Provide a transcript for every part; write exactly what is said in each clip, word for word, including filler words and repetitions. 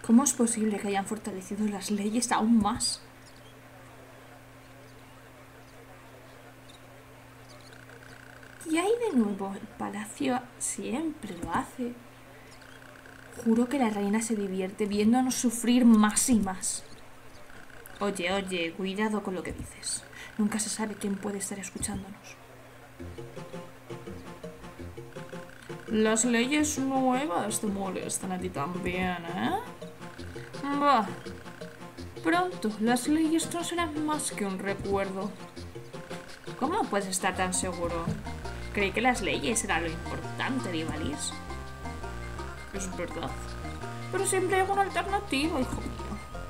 ¿Cómo es posible que hayan fortalecido las leyes aún más? ¿Qué hay de nuevo? El palacio siempre lo hace. Juro que la reina se divierte viéndonos sufrir más y más. Oye, oye, cuidado con lo que dices. Nunca se sabe quién puede estar escuchándonos. Las leyes nuevas te molestan a ti también, ¿eh? Bah. Pronto, las leyes no serán más que un recuerdo. ¿Cómo puedes estar tan seguro? Creí que las leyes eran lo importante de Ivalice. Es verdad. Pero siempre hay una alternativa, hijo mío.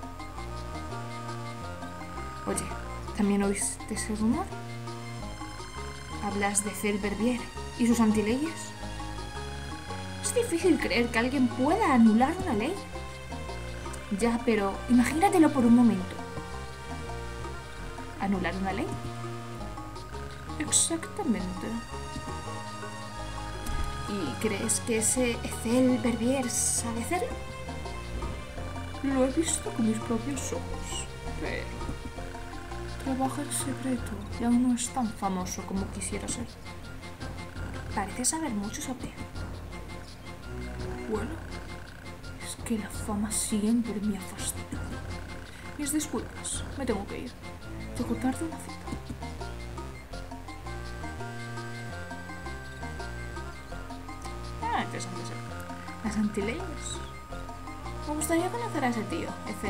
Oye, ¿también oíste ese rumor? ¿Hablas de Celverbier y sus antileyes? Es difícil creer que alguien pueda anular una ley. Ya, pero imagínatelo por un momento. ¿Anular una ley? Exactamente. ¿Y crees que ese Celverbier sabe hacerlo? Lo he visto con mis propios ojos, pero trabaja en secreto y aún no es tan famoso como quisiera ser. Parece saber mucho sobre él. Bueno, es que la fama siempre me ha fascinado. Mis disculpas, me tengo que ir. Llego tarde a una cita. Ah, interesante eso. Las antileyes. Me gustaría conocer a ese tío, Ethel.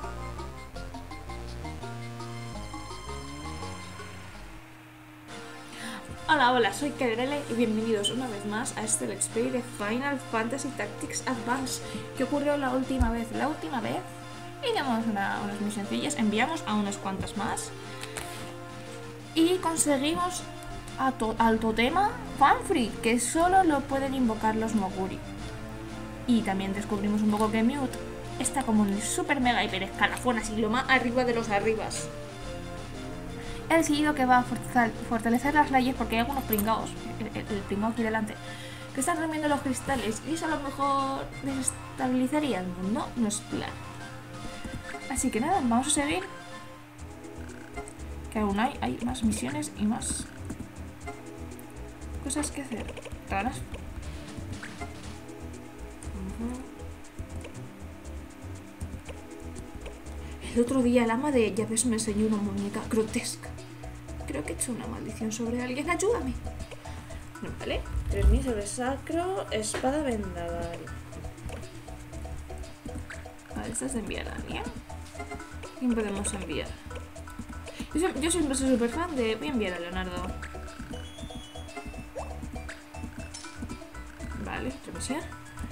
Hola, hola, soy Kedrele y bienvenidos una vez más a este Let's Play de Final Fantasy Tactics Advance. ¿Qué ocurrió la última vez? La última vez hicimos una, unas muy sencillas, enviamos a unas cuantas más y conseguimos a to al totema Fanfrit, que solo lo pueden invocar los Moguri. Y también descubrimos un poco que Mute está como en el super mega hiper escalafón, así lo más arriba de los arribas. He decidido que va a fortalecer las leyes porque hay algunos pringados, el, el, el pringao aquí delante, que están rompiendo los cristales y eso a lo mejor desestabilizaría el mundo. No es plan. Así que nada, vamos a seguir. Que aún hay, hay más misiones y más cosas que hacer. Raras. El otro día el ama de llaves me enseñó una muñeca grotesca. Creo que he hecho una maldición sobre alguien. ¡Ayúdame! Vale. tres mil sobre sacro, espada vendaval. Vale, esta es de enviar a alguien. ¿Quién podemos enviar? Yo, yo siempre soy súper fan de... Voy a enviar a Leonardo. Vale, revisar.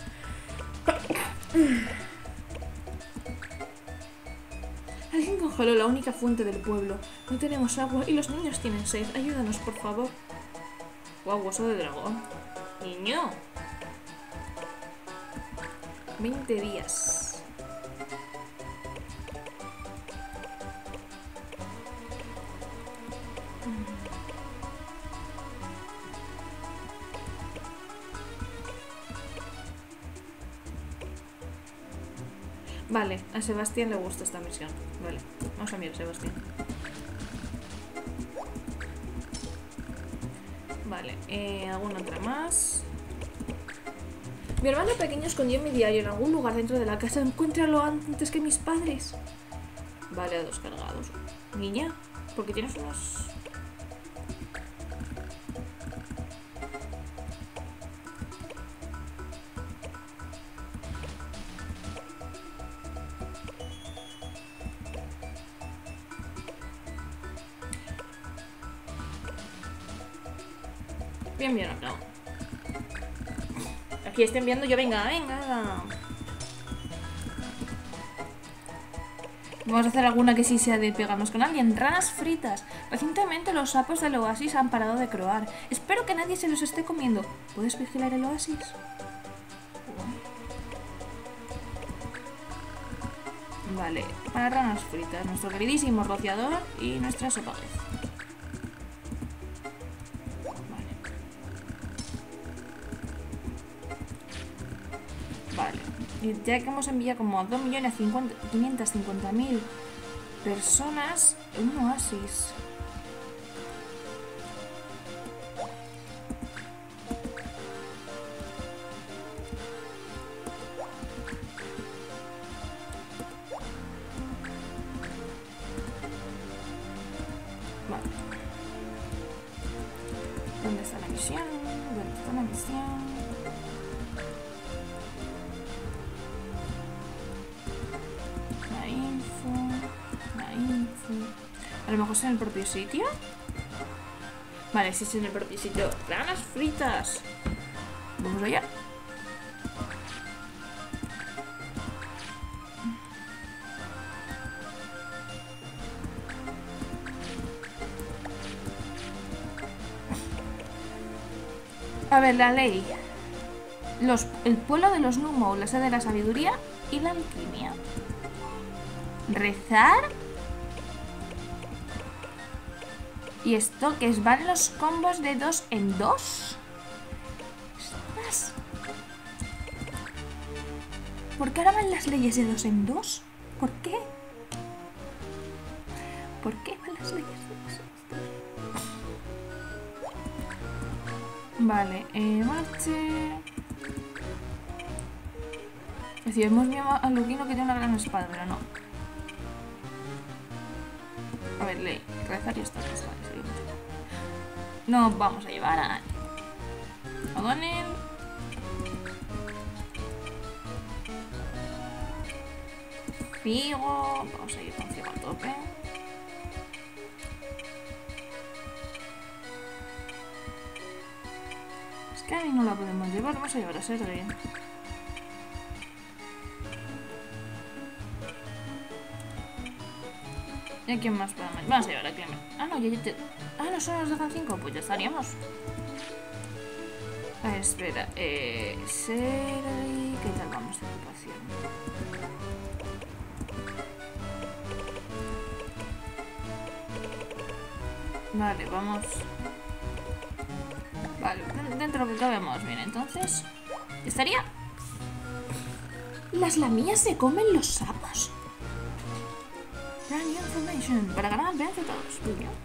Alguien congeló la única fuente del pueblo. No tenemos agua y los niños tienen sed. Ayúdanos, por favor. Guau, hueso de dragón. Niño. veinte días. Vale, a Sebastián le gusta esta misión. Vale, vamos a mirar a Sebastián. Vale, eh, ¿alguna otra más? Mi hermano pequeño escondió mi diario en algún lugar dentro de la casa. Encuéntralo antes que mis padres. Vale, a dos cargados. Niña, ¿por qué tienes unos...? Voy a enviar acá. Aquí estoy enviando yo, venga, venga. Vamos a hacer alguna que sí sea de pegarnos con alguien. Ranas fritas. Recientemente los sapos del oasis han parado de croar. Espero que nadie se los esté comiendo. ¿Puedes vigilar el oasis? Vale, para ranas fritas. Nuestro queridísimo rociador y nuestra sopa. Vale. Y ya que hemos enviado como dos millones quinientas cincuenta mil personas, un oasis. Vale. ¿Dónde está la misión? ¿Dónde está la misión? La info. La info. A lo mejor es en el propio sitio. Vale, si es en el propio sitio. ¡Ranas fritas! Vamos allá. A ver, la ley. Los, el pueblo de los Numou, la sede de la sabiduría y la alquimia. Rezar. ¿Y esto qué es? ¿Van los combos de dos en dos? ¿Estás? ¿Por qué ahora van las leyes de dos en dos? ¿Por qué? ¿Por qué van las leyes de dos en dos? Vale, eh, marche. Es decir, hemos visto a Luquino que tiene una gran espada, pero no. A ver, ley, rezar y esto. No vamos a llevar a nadie. O'Donnell. Figo. Vamos a ir con Figo a tope. Es que a mí no la podemos llevar. Vamos a llevar a Sergei. ¿Y a quién más podemos? Vamos a llevar a Clement. Ah, no, ya, ya te... Ah, no, solo nos dejan cinco. Pues ya estaríamos. A ver, espera. Eh... Sergei... ¿Qué tal vamos de ocupación? Vale, vamos... Vale, dentro de lo que cabe vamos bien. Entonces... ¿Estaría? ¿Las lamillas se comen los sapos? Brand new information. Para ganar vence todos. Muy bien.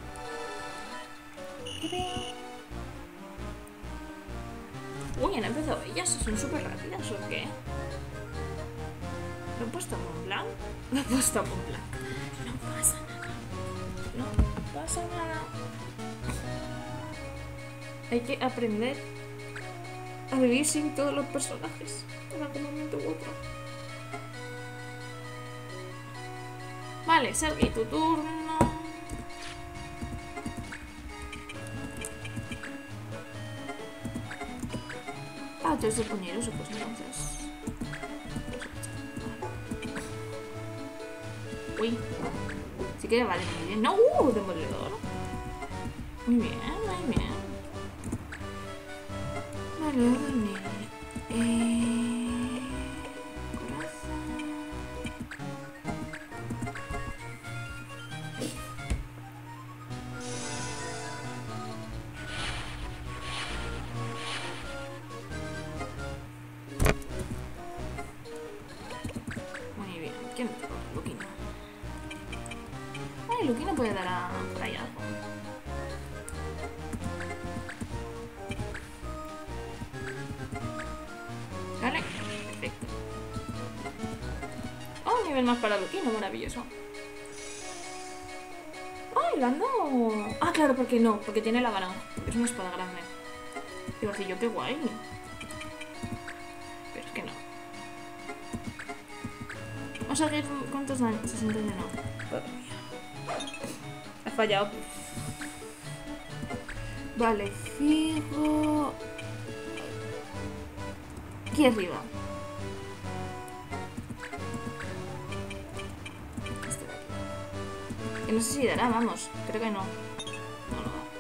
Uy, han empezado ellas. ¿Son súper rápidas o qué? ¿Lo he puesto en blanco? Lo he puesto en blanco. No pasa nada. No pasa nada. Hay que aprender a vivir sin todos los personajes en algún momento u otro. Vale, Sergei, tu turno. Ah, tú eres de puñeroso, pues entonces. Uy. Sí que vale muy bien. ¡No! ¡Uh! Demoledor. Muy bien, muy bien. Vale, vale. Eh... Corazón. Muy bien. ¿Quién me toca? Luquino. Ay, Luquino puede dar a... por ahí algo. Vale, perfecto. Oh, un nivel más para Luquino, maravilloso. ¡Ay, la ando! Ah, claro, porque no, porque tiene la varón. Es una espada grande. Digo así, yo qué guay. Pero es que no. Vamos a ver cuántos daños. sesenta y uno. Ha fallado. Vale, fijo. Aquí arriba. Este de aquí. Que no sé si dará, vamos. Creo que no. No, no da.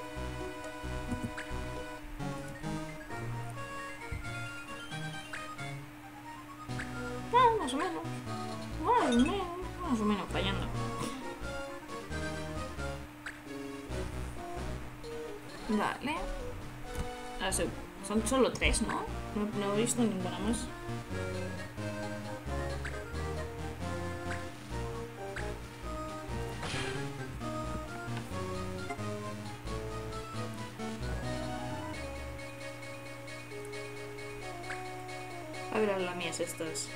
Ah, más o menos. Más o menos. Más o menos, fallando. Vale. Ahora son solo tres, ¿no? No, no he visto ninguna más. A ver, las mías estas.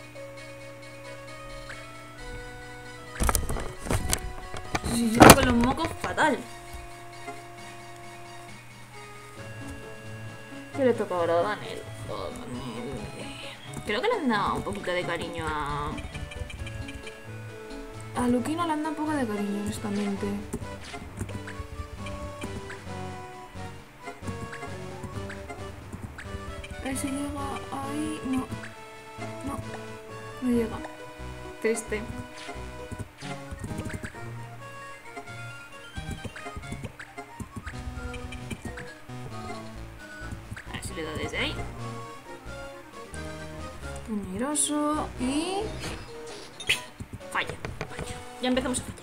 Sí, yo con los mocos fatal. ¿Qué le toca ahora a Daniel? Oh, Daniel. Creo que le han dado un poquito de cariño a... A Luquino le han dado un poco de cariño, honestamente. A ver si llega ahí... No. No. No llega. Triste. A ver si le da desde ahí. Poderoso y... Falla, falla. Ya empezamos a fallar.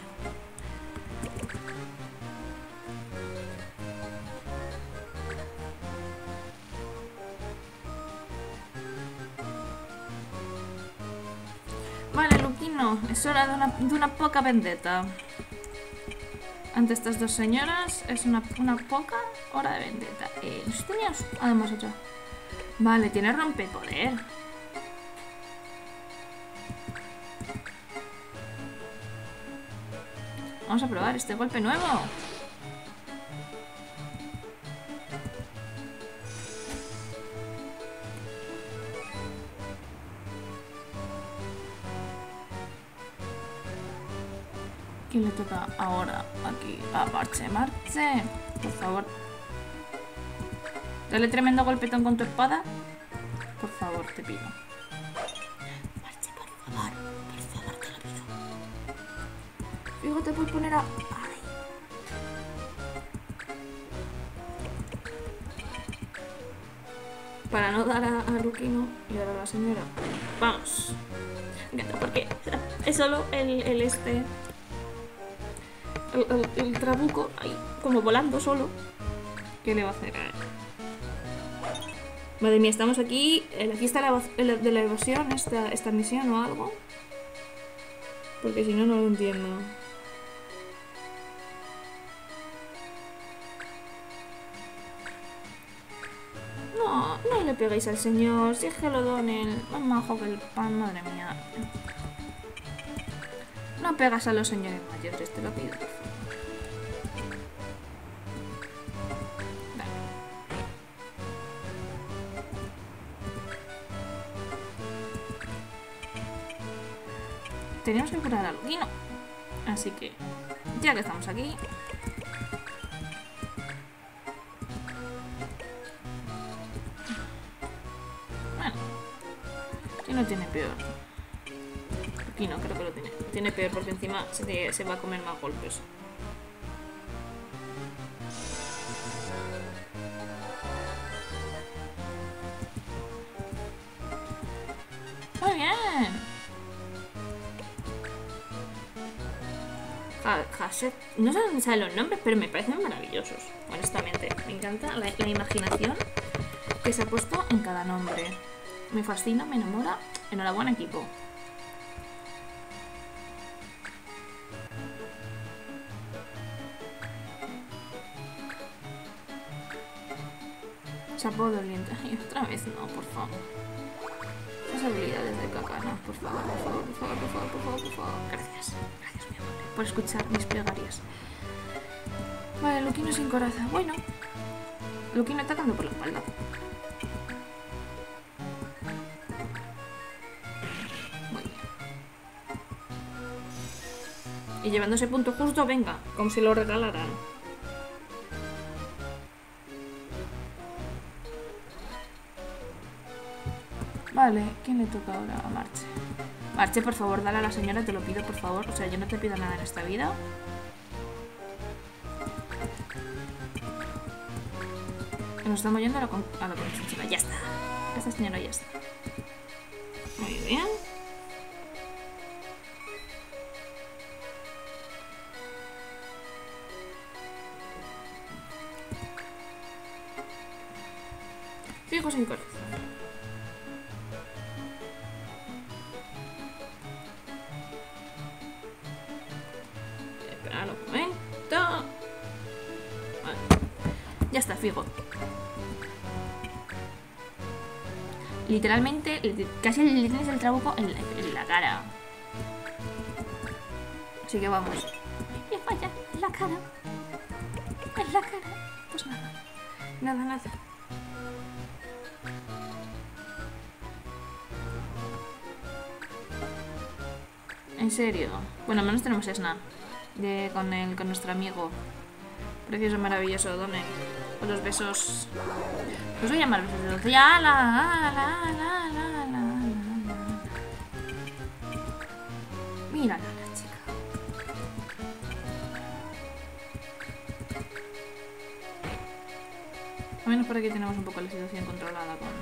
Vale, Luquino, es hora de una, de una poca vendetta. Ante estas dos señoras es una, una poca hora de vendetta. Eh, no sé si tenías... Además otra. Vale, tiene rompepoder. Vamos a probar este golpe nuevo. ¿Quién le toca ahora? Aquí. A Marche, Marche. Por favor. Dale tremendo golpetón con tu espada. Por favor, te pido. Marche, por favor. Por favor, te lo pido. Fíjate, puedes poner a... Ay. Para no dar a, a Luquino y ahora a la señora. Vamos. Me encanta porque es solo el, el este... El, el, el trabuco ahí, como volando solo. ¿Qué le va a hacer a él? Madre mía, estamos aquí. Aquí está la de la evasión, esta, esta misión o algo. Porque si no, no lo entiendo. No, no le peguéis al señor. Si es que lo donen. Más majo que el pan, madre mía. No pegas a los señores mayores, te lo pido. Tenemos que curar a Luquino. Así que, ya que estamos aquí... Bueno, si no tiene peor. Luquino creo que lo tiene. Tiene peor porque encima se, te, se va a comer más golpes. Muy bien. Hasset, no sé dónde salen los nombres, pero me parecen maravillosos, honestamente. Me encanta la, la imaginación que se ha puesto en cada nombre. Me fascina, me enamora. Enhorabuena, equipo. Chapo doliente. Ay, otra vez no, por favor. Esas habilidades de caca, no, por favor, por favor, por favor, por favor, por favor, por favor. Gracias, gracias, mi amor, por escuchar mis plegarias. Vale, Luquino sin coraza. Bueno, Luquino atacando por la espalda. Muy bien. Y llevándose punto justo, venga, como si lo regalaran. Vale, ¿quién le toca ahora? A Marche. Marche, por favor, dale a la señora, te lo pido, por favor. O sea, yo no te pido nada en esta vida. Nos estamos yendo a la, con a la conchinchila. Ya está. Esta señora ya está. Muy bien. Fijo sin corazón. Literalmente, casi le tienes el trabuco en la, en la cara. Así que vamos. Y vaya, en la cara. En la cara. Pues nada. Nada, nada. En serio. Bueno, al menos tenemos Esna. De, con, el, con nuestro amigo. Precioso, maravilloso. ¿Dónde? Con los besos. Los voy a llamar besos de doncella. ¡Ala! ¡Ala! ¡Ala! ¡Ala! ¡Ala! Mírala, la chica. Al menos por aquí tenemos un poco la situación controlada con...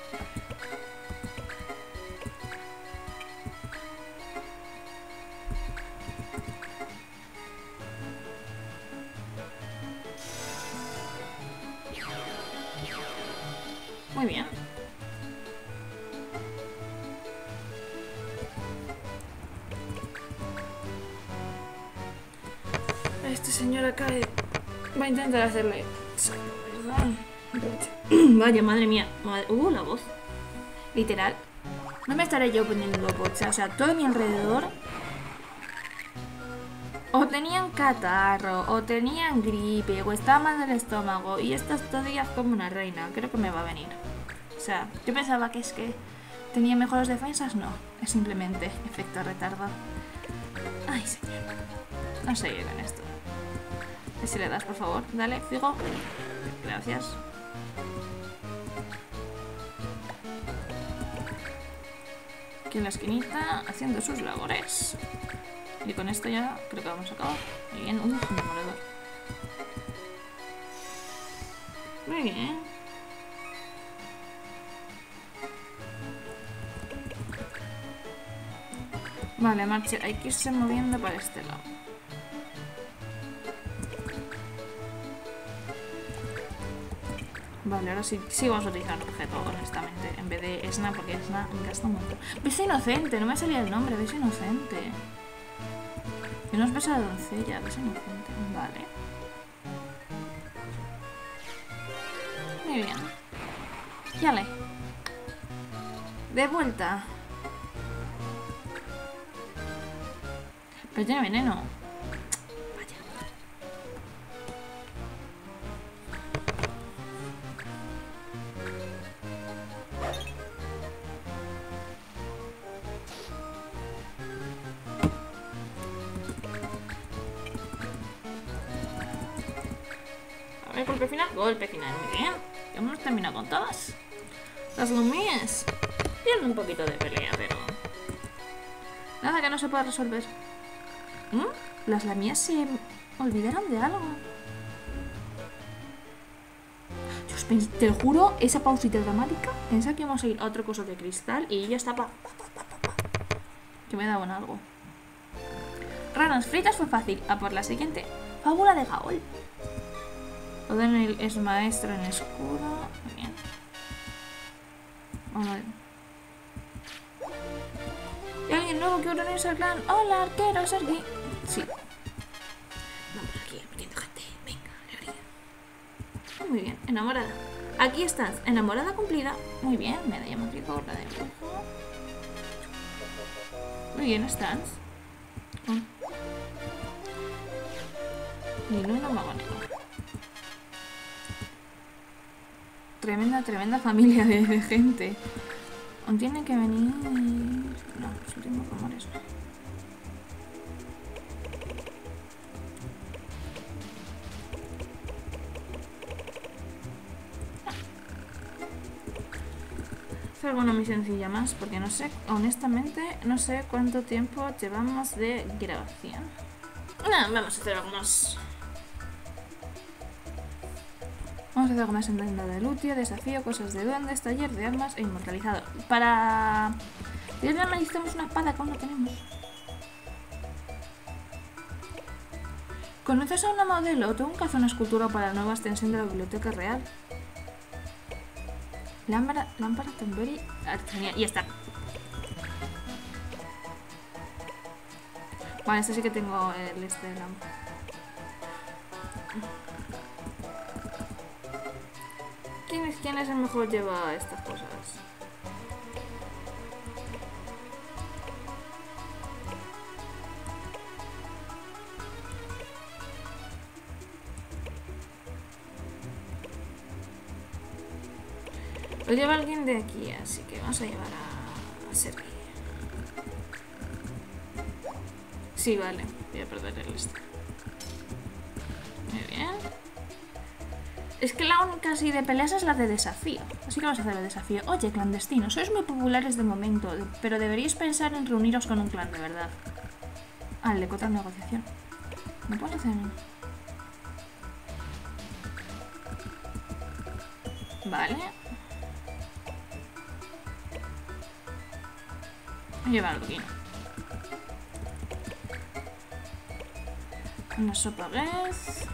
Muy bien. Este señor acá va a intentar hacerle... Vaya, madre mía. Madre... Uh, la voz. Literal. No me estaré yo poniendo bocha. O sea, todo a mi alrededor... O tenían catarro, o tenían gripe, o estaba mal del estómago. Y estás todo días como una reina. Creo que me va a venir. O sea, yo pensaba que es que tenía mejores defensas. No, es simplemente efecto retardo. Ay, señor. No sé con esto. Si le das, por favor. Dale, Figo. Gracias. Aquí en la esquinita, haciendo sus labores. Y con esto ya creo que vamos a acabar. Muy bien. Uy, un demoledor. Muy bien. Vale, marcha. Hay que irse moviendo para este lado. Vale, ahora sí, sí vamos a utilizar el objeto, honestamente, en vez de Esna, porque Esna me gasta un montón. Beso inocente, no me salía el nombre, beso inocente. Que no es beso de doncella, beso inocente. Vale. Muy bien. Yale. De vuelta. Pero tiene veneno. Golpe final, golpe final, muy bien. Ya hemos terminado con todas. Las lumías. Tienen un poquito de pelea, pero... Nada que no se pueda resolver. ¿Mm? Las lamías se olvidaron de algo. Dios, te lo juro, esa pausita dramática. Pensaba que íbamos a ir a otra cosa de cristal y ya estaba... Que me daban algo. Ranas fritas fue fácil. A por la siguiente. Fábula de Gaol. O'Donnell es maestro en escudo. Bien. Vamos a ver. ¿Y alguien nuevo que unirse al clan? Hola, arquero, Sergi. Sí. Vamos aquí, metiendo gente. Venga, alegría. Muy bien, enamorada. Aquí estás, enamorada cumplida. Muy bien, medalla mágica, gorra de brujo. Muy bien, estás. Oh. Y no, no me hago nada. Tremenda, tremenda familia de, de gente. ¿O tiene que venir? No, los últimos rumores no. Hacer alguna muy sencilla más, porque no sé, honestamente, no sé cuánto tiempo llevamos de grabación. No, vamos a hacer algo más. Vamos a hacer algo más en tienda de Lutia, desafío, cosas de duendes, taller de armas e inmortalizado. Para... ¿Tienes analizamos una espada que aún no tenemos? ¿Conoces a una modelo? Tengo que hacer una escultura para la nueva extensión de la biblioteca real. Lámpara, lámpara, Tamberi, artesanía. Y ya está. Vale, este sí que tengo el este de lámpara. ¿Quién es, ¿Quién es el mejor lleva estas cosas? Lo lleva alguien de aquí, así que vamos a llevar a, a Sergi. Sí, vale. Voy a perder el este. Muy bien. Es que la única así de peleas es la de desafío. Así que vamos a hacer el desafío. Oye, clandestinos, sois muy populares de momento, pero deberíais pensar en reuniros con un clan de verdad. Ah, el de contra negociación. ¿No puedo hacer? Vale. Lleva algo aquí. Una sopa res.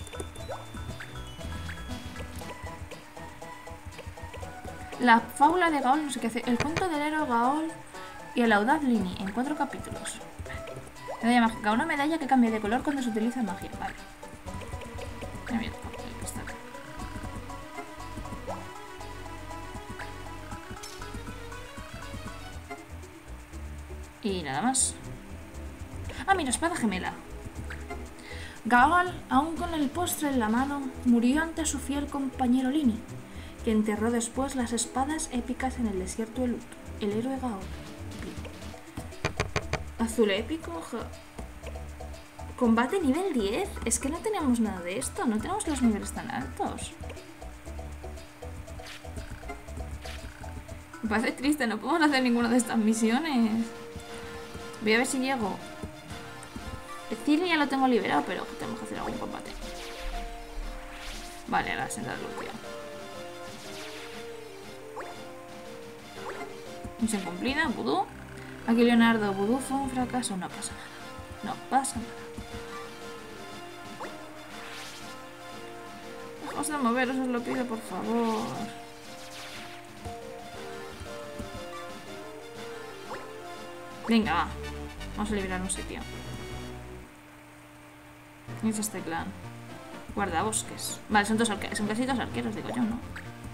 La fábula de Gaol, no sé qué hace. El cuento del héroe Gaol y el audaz Lini, en cuatro capítulos. Medalla mágica. Una medalla que cambia de color cuando se utiliza magia. Vale. Mira, está acá. Y nada más. Ah, mira, espada gemela. Gaol, aún con el postre en la mano, murió ante su fiel compañero Lini, que enterró después las espadas épicas en el desierto de Lut. El héroe Gaol. Azul épico. Combate nivel diez. Es que no tenemos nada de esto. No tenemos los niveles tan altos. Me parece triste. No podemos hacer ninguna de estas misiones. Voy a ver si llego. El Ciri ya lo tengo liberado, pero tenemos que hacer algún combate. Vale, la senda de Lucia. Misión cumplida, vudú. Aquí Leonardo, vudú fue un fracaso. No pasa nada. No pasa nada. Dejaos de moveros, os lo pido, por favor. Venga, va. Vamos a liberar un sitio. ¿Quién es este clan? Guardabosques. Vale, son dos arqueros. Son casi dos arqueros, digo yo, ¿no?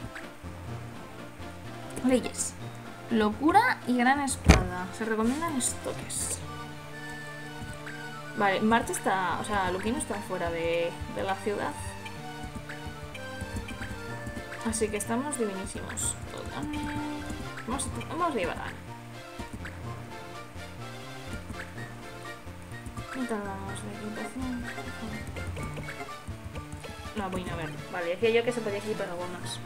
Leyes. Locura y gran espada. Se recomiendan estoques. Vale, Marte está... O sea, Luquino está fuera de, de la ciudad. Así que estamos divinísimos. Vamos a, vamos a llevar a... ¿Qué tal vamos de equipación? La boina verde. Vale, decía yo que se podía equipar algo más.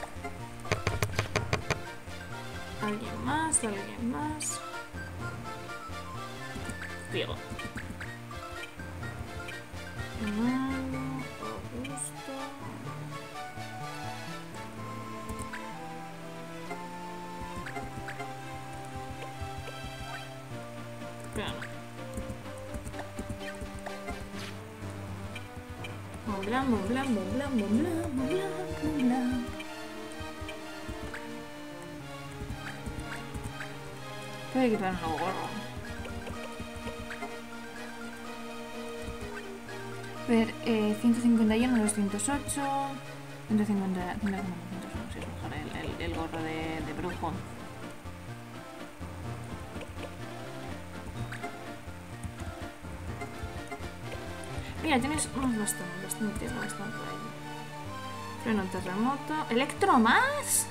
¿Alguien más? ¿Alguien más? Diego. Augusto. Pero no. Montblanc, Montblanc, Montblanc, Montblanc, Montblanc, Montblanc. Voy a equipar un nuevo gorro. A ver, eh, ciento cincuenta y uno, doscientos ocho, ciento cincuenta, ciento cincuenta, ciento uno, si es mejor el, el, el gorro de, de brujo. Mira, tienes más bastante, bastante, bastante ahí. Freno terremoto. ¿Electro más?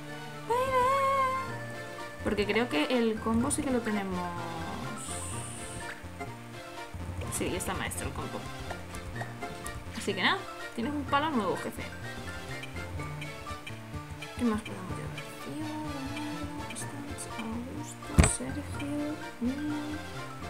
Porque creo que el combo sí que lo tenemos. Sí, ya está maestro el combo. Así que nada, tienes un palo nuevo, jefe. ¿Qué más podemos llevar? Augusto, Sergio. Mm.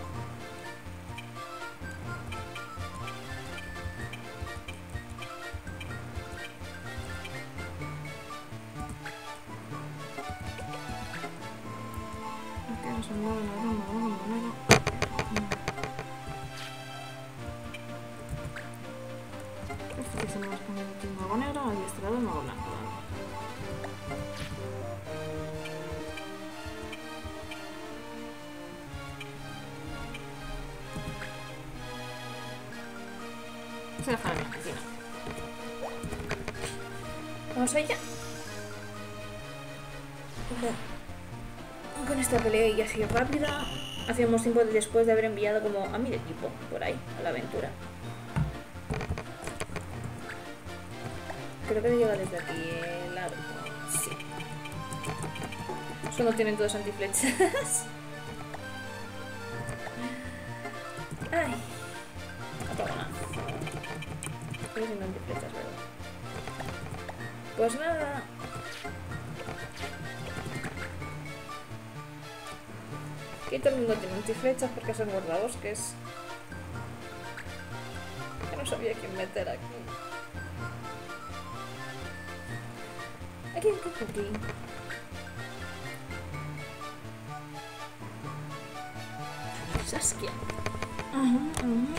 Mago negro, adiestrado, mago blanco. Se deja la piscina. Vamos allá. Con esta pelea y así rápida, hacíamos tiempo después de haber enviado como a mi equipo por ahí, a la aventura. Creo que llega desde aquí el árbol. Sí. cuando tienen todos antiflechas. Ay. Apagona. Estoy sin antiflechas, ¿verdad? Pues nada. Aquí todo el mundo tiene antiflechas porque son guardabosques. Que no sabía quién meter aquí. Aquí, aquí, aquí. Saskia. Uh-huh, uh-huh.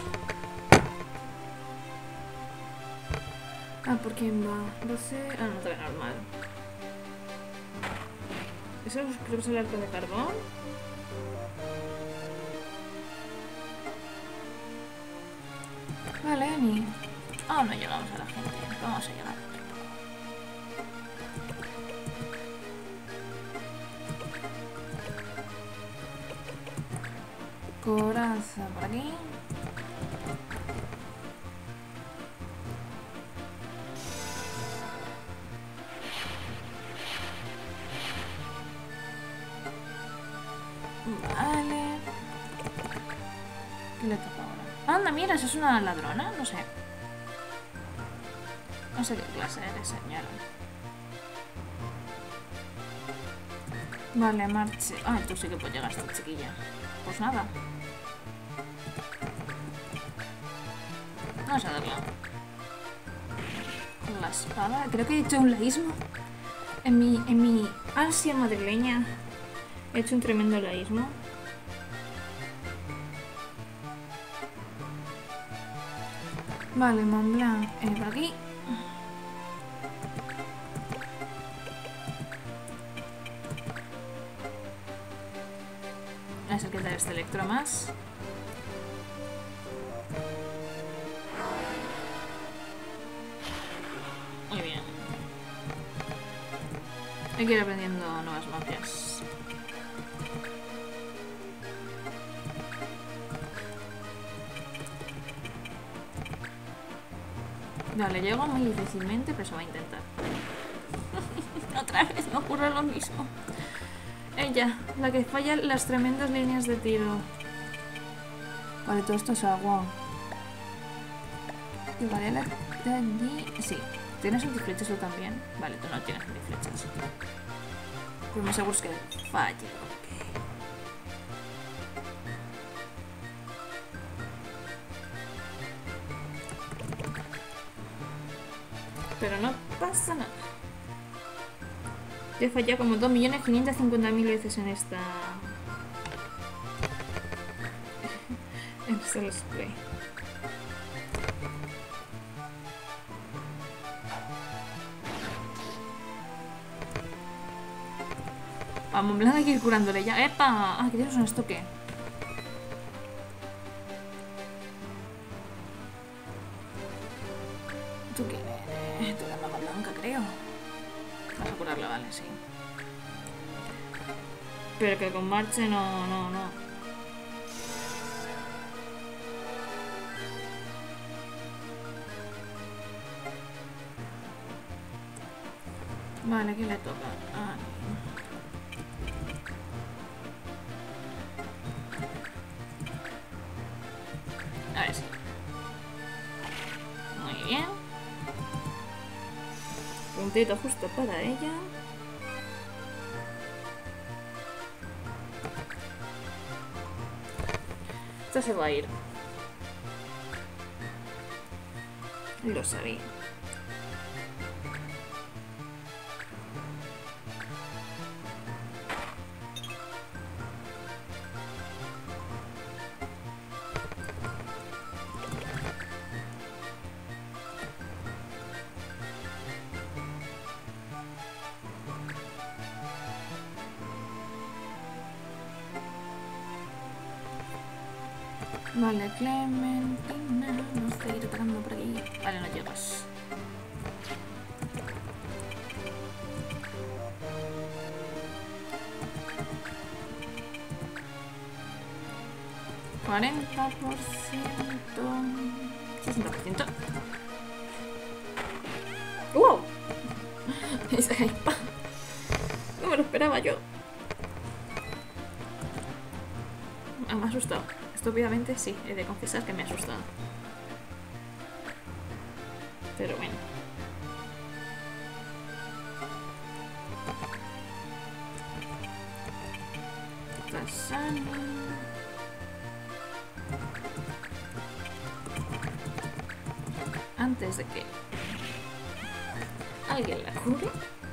Ah, ¿por quién va? doce... Ah, no, todavía normal. ¿Eso creo que es el arco de carbón? Vale, ni... Ah, no llegamos a la gente. Vamos a llegar. Coraza por aquí. Vale. ¿Qué le toca ahora? Anda, mira, esa es una ladrona, no sé. No sé qué clase eres, señora. Vale, marche. Ay, tú sí que puedes llegar a esta chiquilla. Pues nada. Vamos a darla. Con la espada. Creo que he hecho un laísmo. En mi, en mi ansia madrileña he hecho un tremendo laísmo. Vale, Mont Blanc. Eh, por aquí. Voy a hacer quitar este electro más. Muy bien. Hay que ir aprendiendo nuevas magias. Vale, llego muy difícilmente, pero se va a intentar. Otra vez me ocurre lo mismo. Ella, la que falla las tremendas líneas de tiro. Vale, todo esto es agua. Y vale, la de allí... Sí. ¿Tienes antiflechas tú también? Vale, tú no tienes antiflechas. Pues me aseguro que falle. Pero no pasa nada. Yo he fallado como dos millones quinientas cincuenta mil veces en esta... en este let's play. Vamos, Blanc, hay que ir curándole ya. ¡Epa! Ah, ¿qué tienes un estoque? ¿Tú qué eres? Tú eres Maga Blanca, creo. Vas a curarla, vale, sí. Pero que con marche no, no, no. Vale, ¿qué le toca? Ah, a ver, sí. Muy bien. Puntito justo para ella. Esta se va a ir. Lo sabía. Vale, Clementina, no sé, ir atacando por aquí. Vale, no llegas. cuarenta por ciento. sesenta por ciento. ¡Wow! Esa hypa. No me lo esperaba yo. me ha asustado. Estúpidamente sí, he de confesar que me ha asustado. Pero bueno. Tasani. Antes de que alguien la cure.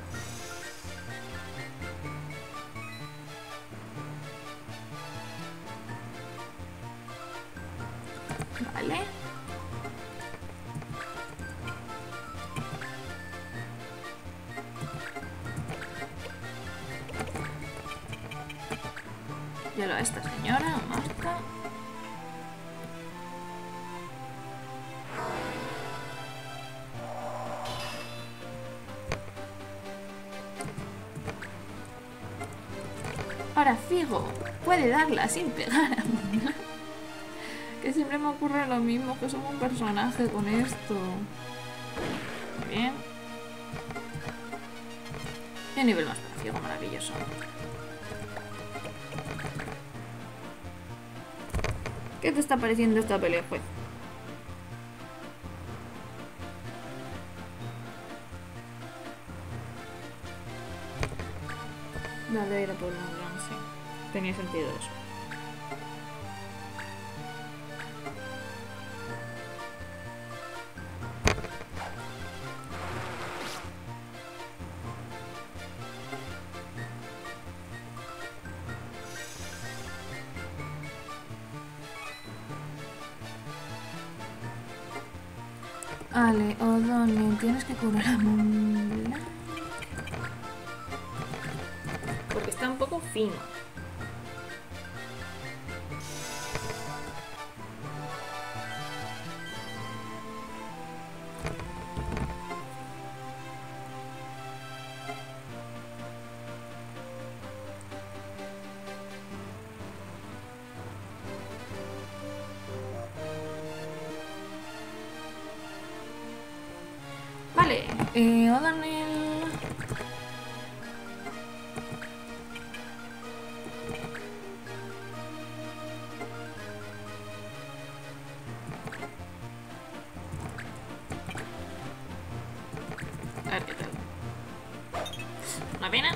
Vale. Hielo a esta señora, Marta. Ahora Figo puede darla sin pegar a Mona. Que siempre me ocurre lo mismo, que somos un personaje con esto. Muy bien. Y un nivel más para Figo, maravilloso. ¿Qué te está pareciendo esta pelea, juez? Dale, ir a por un gran, sí. Tenía sentido eso. Vale, O'Donnell, tienes que curar a Moonlight. Porque está un poco fino. Vale, eh, O'Donnell... A ver qué tal. Una pena.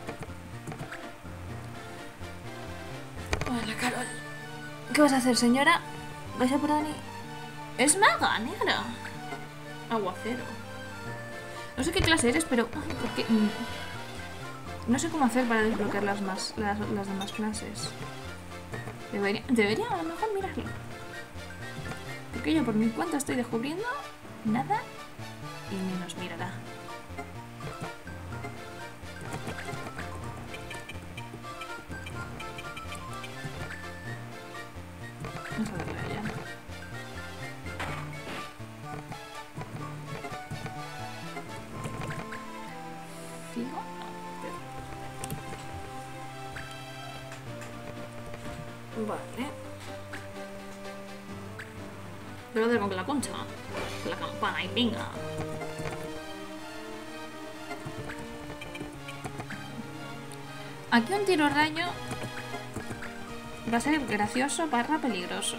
Hola, Carol. ¿Qué vas a hacer, señora? ¿Vais a por Dani? Es maga negra. Aguacero. No sé qué clase eres, pero... Ay, ¿por qué? No sé cómo hacer para desbloquear las, más, las, las demás clases. Debería, debería a lo mejor mirarlo. Porque yo por mi cuenta estoy descubriendo nada y menos mirará. Vamos a darle a ella. Figo. Vale. Pero de con la concha. Con la campana y venga. Aquí un tiro rayo va a ser gracioso barra peligroso.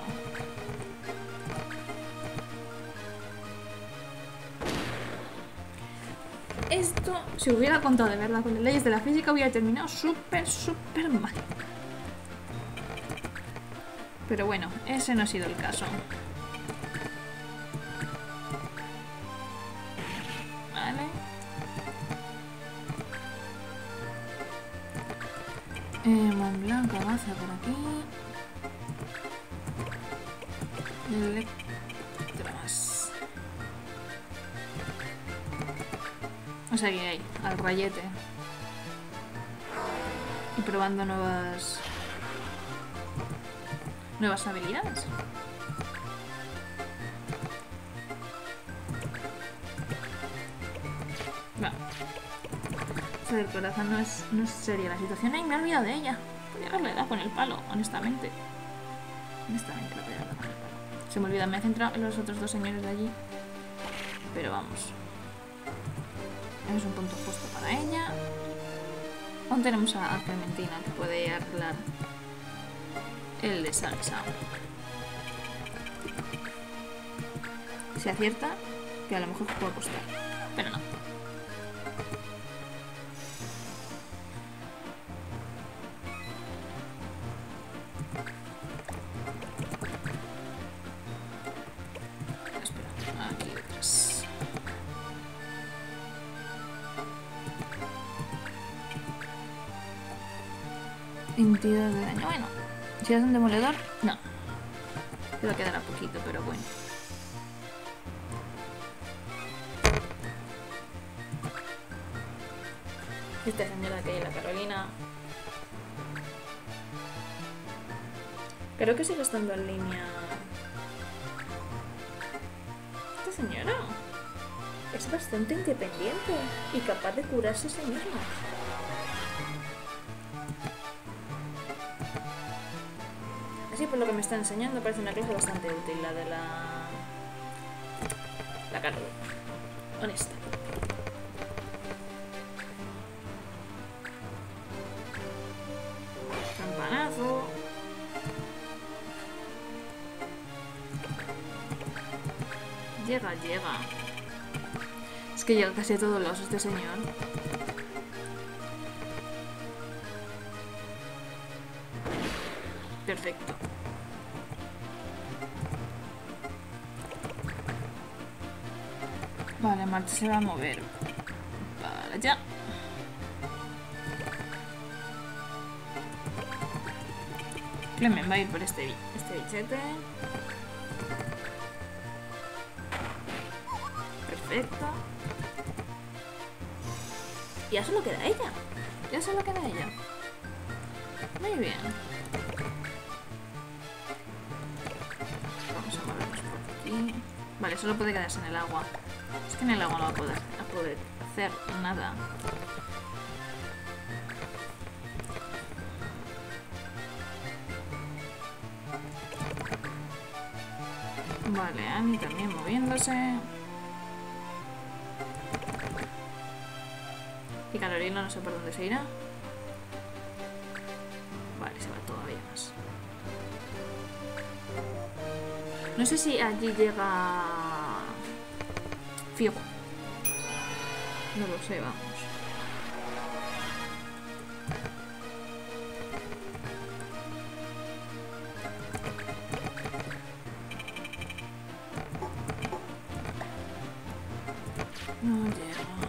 Esto, si hubiera contado de verdad con las leyes de la física, hubiera terminado súper, súper mal. Pero bueno, ese no ha sido el caso. Vale. Eh, Montblanc avanza por aquí. Electras. Vamos a seguir ahí, al rayete. Y probando nuevas... nuevas habilidades. Va. Esto del corazón no es, no es seria la situación. Ay, me he olvidado de ella. Podría haberle dado con el palo, honestamente. Honestamente lo podría haber dado con el palo. Se me olvida, me he centrado en los otros dos señores de allí. Pero vamos. Es un punto justo para ella. Aún tenemos a Clementina que puede arreglar el de salsa. Si acierta, que a lo mejor puede costar, pero no. Espera, aquí detrás. veintidós de daño, bueno. Si es un demoledor, no. Creo que quedará poquito, pero bueno. Esta señora que hay, la Carolina. Creo que sigue estando en línea. Esta señora es bastante independiente y capaz de curarse a sí misma. Así por lo que me está enseñando parece una clase bastante útil, la de la... La Carolina. Honesta. Campanazo. Llega, llega. Es que llega casi a todos lados este señor. Perfecto. Vale, Marta se va a mover. Vale, ya. Clemen va a ir por este, este bichete. Perfecto. Y ya solo queda ella. Ya solo queda ella. Muy bien. Vamos a movernos por aquí. Vale, solo puede quedarse en el agua. Es que en el agua no va a poder, a poder hacer nada. Vale, Annie también moviéndose. Y Carolina no sé por dónde se irá. Vale, se va todavía más. No sé si allí llega... Fijo. No lo sé, vamos. No llega.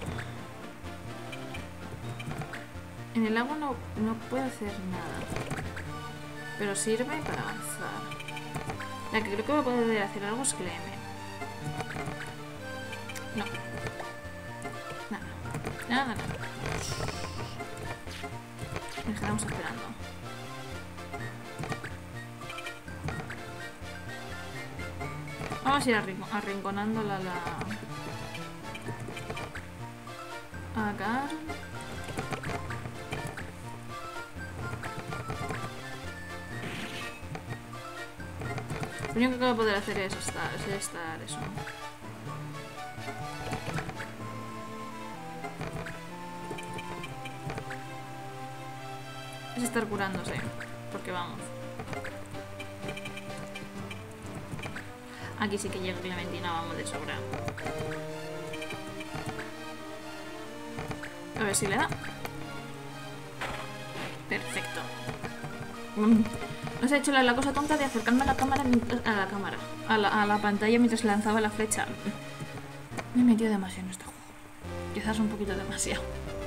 En el agua no, no puede hacer nada. Pero sirve para avanzar. La que creo que va a poder hacer algo es Clemen. No. Nada. Nada, nada. Nos quedamos esperando. Vamos a ir arrinconándola la... Acá. Lo único que va a poder hacer es estar, es estar eso. Es estar curándose. Porque vamos. Aquí sí que llega Clementina, vamos de sobra. A ver si le da. Perfecto. Nos ha hecho la, la cosa tonta de acercarme a la cámara mientras, a la cámara. A la, a la pantalla mientras lanzaba la flecha. Me he metido demasiado en este juego. Quizás un poquito demasiado.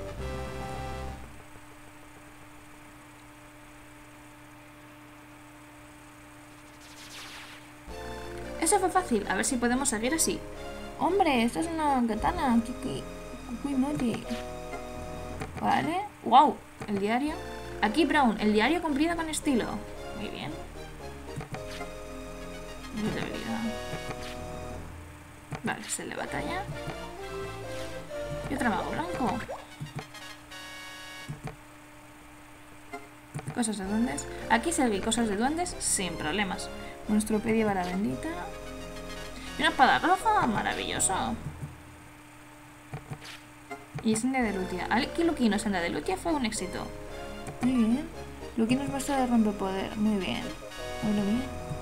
Eso fue fácil. A ver si podemos seguir así. Hombre, esto es una katana. Kiki. Vale. Wow. El diario. Aquí Brown. El diario cumplido con estilo. Muy bien. Muy de habilidad. Vale, es el de batalla. Y otro mago blanco. Cosas de duendes. Aquí seguí cosas de duendes sin problemas. Monstruopedia vara bendita. Y una espada roja. Maravilloso. Y senda de Lutia. Aquí Luquino, senda de Lutia fue un éxito. Muy bien. Lucky nos muestra de rompepoder. Muy bien. Muy bien.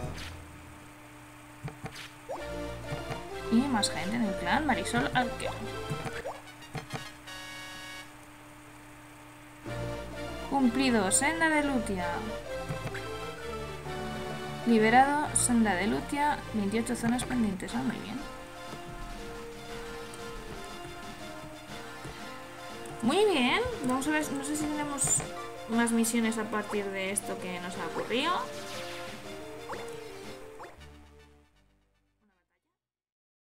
Y más gente en el clan. Marisol Arquero. Cumplido. Senda de Lutia. Liberado. Senda de Lutia. veintiocho zonas pendientes. Ah, muy bien. Muy bien. Vamos a ver. No sé si tenemos más misiones a partir de esto que nos ha ocurrido.